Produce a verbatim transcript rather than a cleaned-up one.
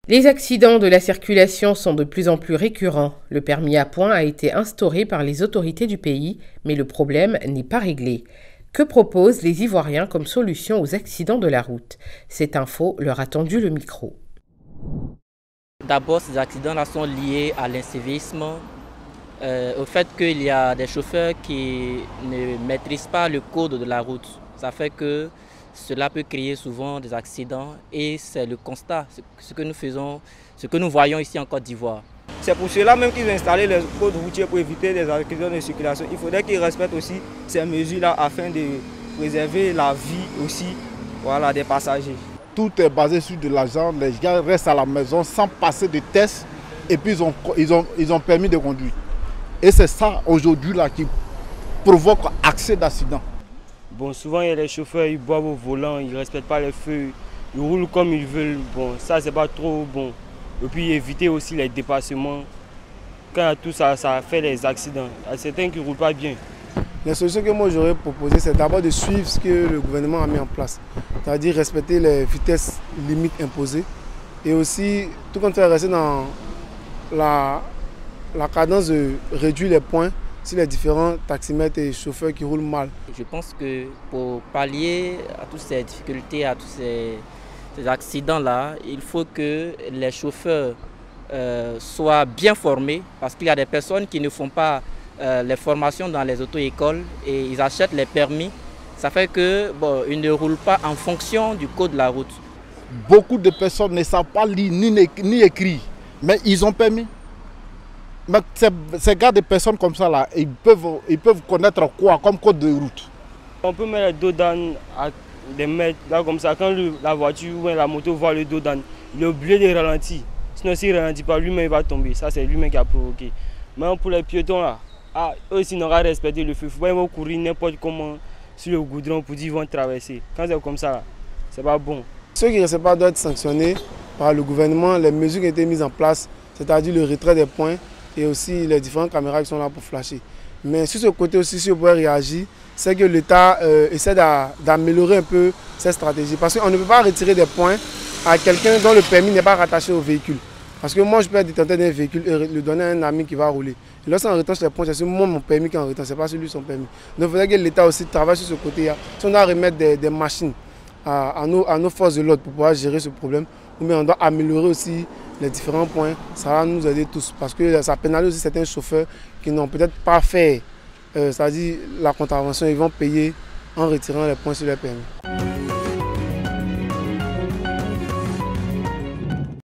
Les accidents de la circulation sont de plus en plus récurrents. Le permis à points a été instauré par les autorités du pays, mais le problème n'est pas réglé. Que proposent les Ivoiriens comme solution aux accidents de la route? Cette info leur a tendu le micro. D'abord, ces accidents-là sont liés à l'incivisme, euh, au fait qu'il y a des chauffeurs qui ne maîtrisent pas le code de la route. Ça fait que cela peut créer souvent des accidents et c'est le constat, ce que nous faisons, ce que nous voyons ici en Côte d'Ivoire. C'est pour cela même qu'ils ont installé les codes routiers pour éviter des accidents de circulation. Il faudrait qu'ils respectent aussi ces mesures-là afin de préserver la vie aussi, voilà, des passagers. Tout est basé sur de l'argent, les gens restent à la maison sans passer de tests et puis ils ont, ils ont, ils ont permis de conduire. Et c'est ça aujourd'hui là qui provoque accès d'accidents. Bon, souvent il y a les chauffeurs, ils boivent au volant, ils ne respectent pas les feux, ils roulent comme ils veulent. Bon, ça c'est pas trop bon. Et puis éviter aussi les dépassements. Quand tout ça, ça fait les accidents. Il y a certains qui ne roulent pas bien. La solution que moi j'aurais proposée, c'est d'abord de suivre ce que le gouvernement a mis en place. C'est-à-dire respecter les vitesses limites imposées. Et aussi, tout compte fait, rester dans la, la cadence de réduire les points sur les différents taximètres et chauffeurs qui roulent mal. Je pense que pour pallier à toutes ces difficultés, à tous ces, ces accidents-là, il faut que les chauffeurs euh, soient bien formés parce qu'il y a des personnes qui ne font pas euh, les formations dans les auto-écoles et ils achètent les permis. Ça fait que bon, ils ne roulent pas en fonction du code de la route. Beaucoup de personnes ne savent pas lire ni, ni écrire, mais ils ont permis. Mais ces, ces gars de personnes comme ça, là, ils, peuvent, ils peuvent connaître quoi comme code de route? On peut mettre le dos d'âne à des mètres, là comme ça, quand le, la voiture ou la moto voit le dos d'âne, il est obligé de ralentir. Sinon s'il ne ralentit pas, lui-même il va tomber. Ça c'est lui-même qui a provoqué. Mais pour les piétons là, ah, eux aussi n'auront pas respecté le feu. Il faut pas ils courir n'importe comment sur le goudron pour dire qu'ils vont traverser. Quand c'est comme ça, c'est pas bon. Ceux qui ne respectent pas doivent être sanctionnés par le gouvernement. Les mesures qui ont été mises en place, c'est-à-dire le retrait des points, et aussi les différentes caméras qui sont là pour flasher. Mais sur ce côté aussi, si on peut réagir, c'est que l'État euh, essaie d'améliorer un peu cette stratégie. Parce qu'on ne peut pas retirer des points à quelqu'un dont le permis n'est pas rattaché au véhicule. Parce que moi, je peux être détenteur d'un véhicule et le donner à un ami qui va rouler. Et lorsqu'on retenche les points, c'est moi mon permis qui en retient, ce n'est pas celui son permis. Donc il faudrait que l'État aussi travaille sur ce côté-là. Si on doit remettre des, des machines à, à, nos, à nos forces de l'ordre pour pouvoir gérer ce problème, ou bien on doit améliorer aussi les différents points, ça va nous aider tous. Parce que ça pénalise aussi certains chauffeurs qui n'ont peut-être pas fait, euh, c'est-à-dire la contravention, ils vont payer en retirant les points sur leur permis.